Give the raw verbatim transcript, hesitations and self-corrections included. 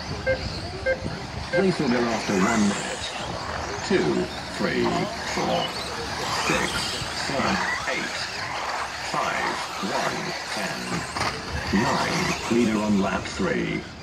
Race order after one minute. Two, three, four, six, seven, eight, five, one, ten, nine. Leader on lap three.